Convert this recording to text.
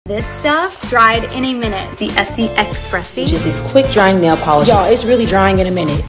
This stuff dried in a minute. The Essie Expressie. Which is this quick drying nail polish. Y'all, it's really drying in a minute.